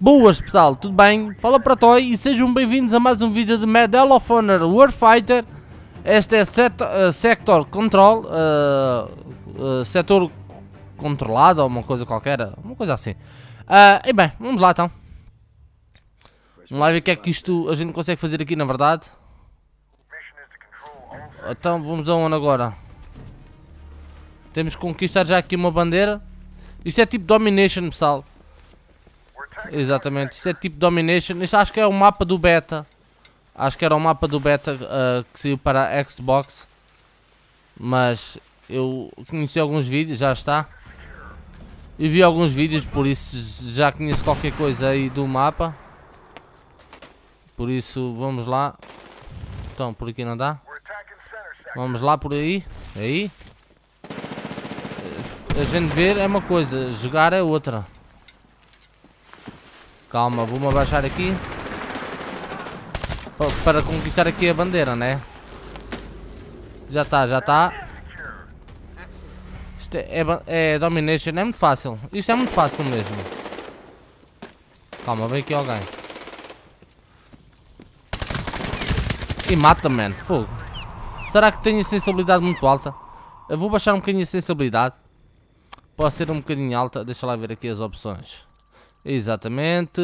Boas pessoal, tudo bem? Fala para Toy e sejam bem-vindos a mais um vídeo de Medal of Honor Warfighter. Este é Sector Control, setor controlado ou uma coisa qualquer, uma coisa assim. E bem, vamos lá então. Vamos lá ver o que é que isto a gente consegue fazer aqui na verdade. Então vamos aonde agora? Temos que conquistar já aqui uma bandeira. Isto é tipo Domination, pessoal. Exatamente, isto é tipo Domination. Isto acho que é o mapa do beta. Acho que era o mapa do beta que saiu para a Xbox. Mas eu conheci alguns vídeos, já está. E vi alguns vídeos, por isso já conheço qualquer coisa aí do mapa. Por isso vamos lá. Então, por aqui não dá. Vamos lá por aí. Aí. A gente ver é uma coisa, jogar é outra. Calma, vou-me abaixar aqui para conquistar aqui a bandeira, né? Já está, já está. Isto é Domination, é muito fácil. Isto é muito fácil mesmo. Calma, vem aqui alguém. E mata, man, fogo. Será que tenho a sensibilidade muito alta? Eu vou baixar um bocadinho a sensibilidade. Pode ser um bocadinho alta, deixa lá ver aqui as opções. Exatamente.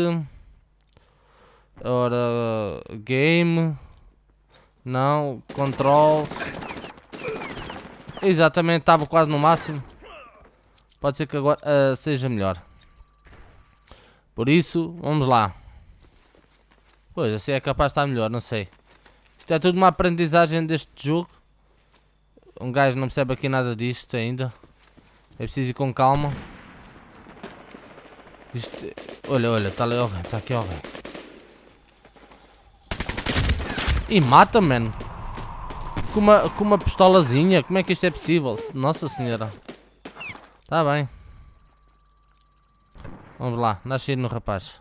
Ora, game. Não, controls. Exatamente, estava quase no máximo. Pode ser que agora seja melhor. Por isso, vamos lá. Pois, assim é capaz de estar melhor, não sei. Isto é tudo uma aprendizagem deste jogo. Um gajo não percebe aqui nada disto ainda. É preciso ir com calma. Isto... Olha, está ali alguém, está aqui alguém. E mata, mano. Com uma pistolazinha, como é que isto é possível? Nossa senhora. Está bem. Vamos lá, nasci no rapaz.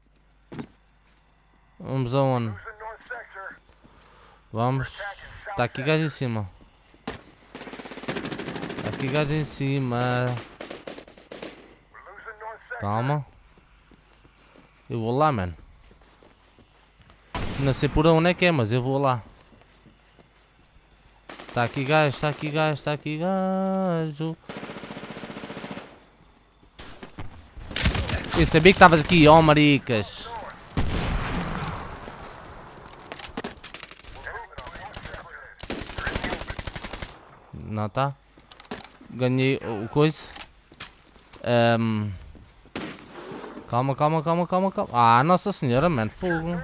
Vamos aonde? Vamos. Está aqui gajo em cima. Está aqui gajo em cima. Calma. Eu vou lá, mano. Não sei por onde é que é, mas eu vou lá. Está aqui gajo, está aqui gajo, está aqui gajo. Eu sabia que estavas aqui, ó maricas. Não tá? Ganhei o coisa. Calma. Ah, nossa senhora, mano, fogo.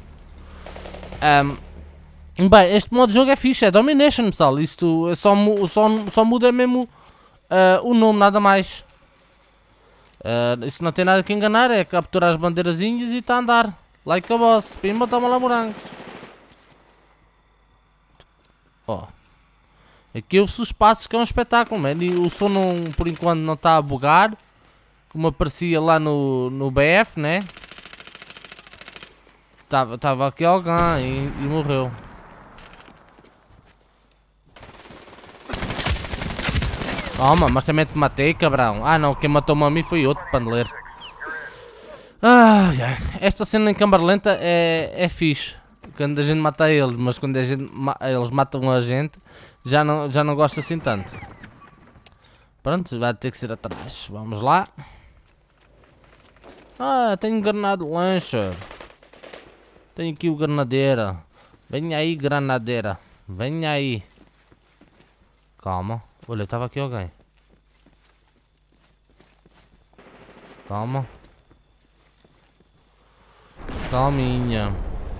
Bem, este modo de jogo é fixe, é Domination, pessoal. Isto só muda mesmo o nome, nada mais. Isto não tem nada que enganar, é capturar as bandeirazinhas e está a andar. Like a boss, pimba, toma lá morangos. Ó. Aqui ouve-se os passos, que é um espetáculo, mano. E o som não, por enquanto não está a bugar. Como aparecia lá no BF, né? Tava aqui alguém e morreu. Toma, mas também te matei, cabrão. Ah não, quem matou-me a mim foi outro paneleiro. Esta cena em câmara lenta é fixe. Quando a gente mata eles, mas quando eles matam a gente, já não gosto assim tanto. Pronto, vai ter que ser atrás. Vamos lá. Ah, tenho granada launcher. Tenho aqui o granadeira. Venha aí, granadeira. Venha aí. Calma. Olha, estava aqui alguém. Calma. Calminha.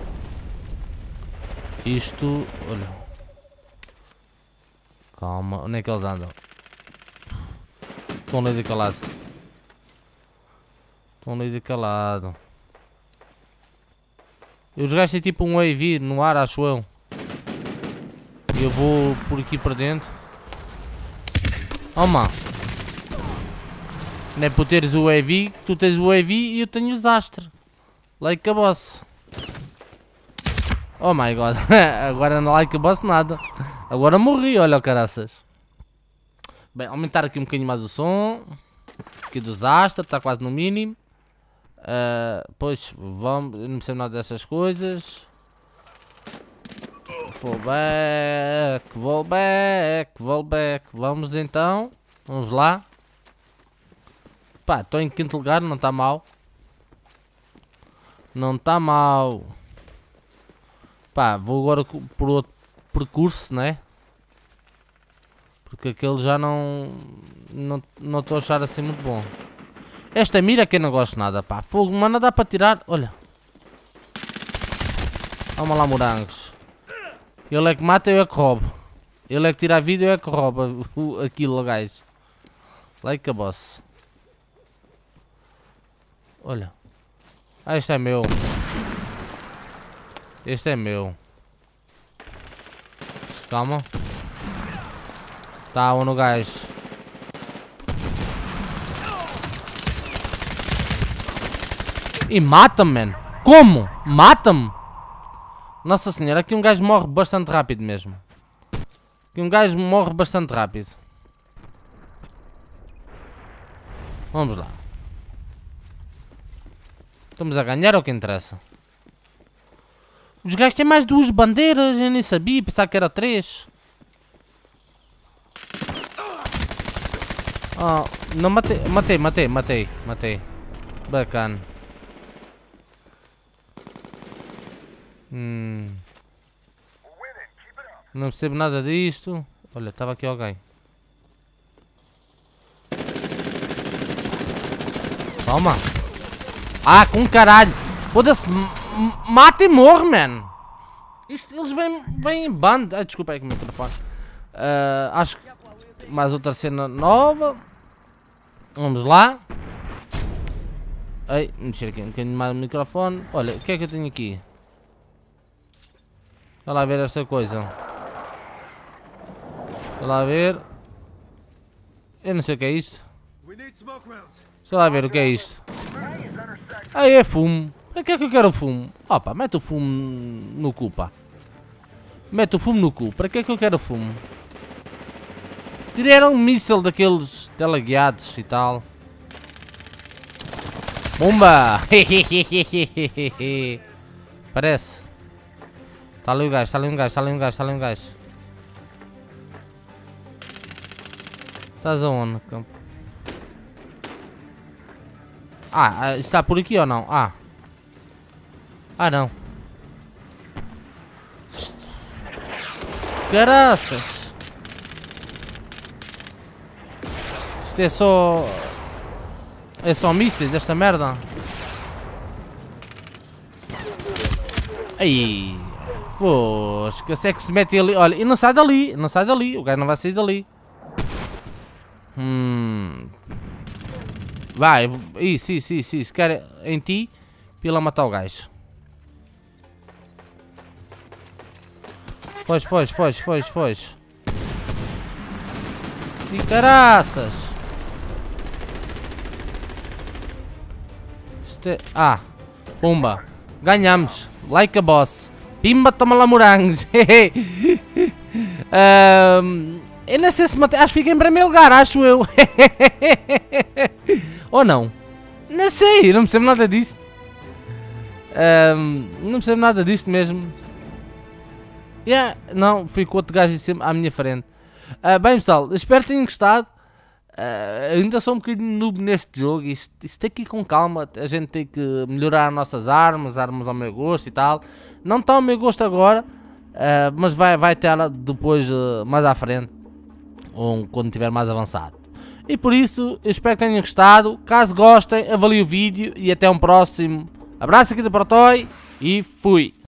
Isto... Olha. Calma. Onde é que eles andam? Estão ali calado. Estão ali calado. Os gajos têm tipo um AV no ar, acho eu. E eu vou por aqui para dentro. Oh, mano. Não é por teres o AV, tu tens o AV e eu tenho os Astra. Like a boss. Oh my god. Agora não like a boss nada. Agora morri, olha o caraças. Bem, aumentar aqui um bocadinho mais o som. Aqui dos Astra, está quase no mínimo. Pois, vamos, eu não percebo nada dessas coisas. Fall back. Vamos então. Vamos lá. Pá, estou em quinto lugar, não está mal. Não está mal. Pá, vou agora por outro percurso, né? Porque aquele já não estou a achar assim muito bom. Esta mira que eu não gosto nada, pá. Fogo, mas não dá para tirar. Olha. Vamos lá, morangos. Ele é que mata, eu é que roubo. Ele é que tira a vida, eu é que roubo aquilo, guys. Like a boss. Olha. Ah, este é meu. Este é meu. Calma. Tá, um no gajo. E mata-me, man. Como? Mata-me? Nossa senhora, aqui um gajo morre bastante rápido mesmo. Aqui um gajo morre bastante rápido. Vamos lá. Estamos a ganhar, é o que interessa. Os gajos têm mais 2 bandeiras, eu nem sabia, pensava que era 3. Oh, não matei. Bacana. Não percebo nada disto. Olha, estava aqui alguém. Toma. Ah, com caralho. Foda-se. Mata e morre, man. Eles vêm em bando. Ah, desculpa aí com o microfone. Acho que mais outra cena nova. Vamos lá. Ei, mexer aqui um bocadinho mais o microfone. Olha, o que é que eu tenho aqui? Olha lá ver esta coisa. Olha lá ver. Eu não sei o que é isto. Deixa lá ver o que é isto. Ah, é fumo. Para que é que eu quero fumo? Opa, mete o fumo no cu, pá. Mete o fumo no cu. Para que é que eu quero fumo? Queria um míssil daqueles teleguiados e tal. Bomba! Parece. Está ali o gajo, está ali um gajo. Estás aonde? Ah, está por aqui ou não? Ah, não. Caraças. Isto é só... É só mísseis esta merda. Aí. Poxa, se é que se mete ali. Olha, e não sai dali. O gajo não vai sair dali. Vai, isso. Se quer em ti, pila matar o gajo. Foge. E caraças. Ah, pumba. Ganhamos. Like a boss. Pimba, toma lá morangos. Eu não sei se matei. Acho que fiquei em primeiro lugar, acho eu. Ou não? Não sei, não percebo nada disto. Não percebo nada disto mesmo. Não, fui com outro gajo em cima, à minha frente. Bem pessoal, espero que tenham gostado. Ainda sou um bocadinho noob neste jogo. Isto tem que ir com calma. A gente tem que melhorar as nossas armas ao meu gosto e tal. Não está ao meu gosto agora, mas vai ter depois, mais à frente, ou quando estiver mais avançado. E por isso, eu espero que tenham gostado. Caso gostem, avaliem o vídeo e até um próximo. Abraço aqui do Protoy e fui!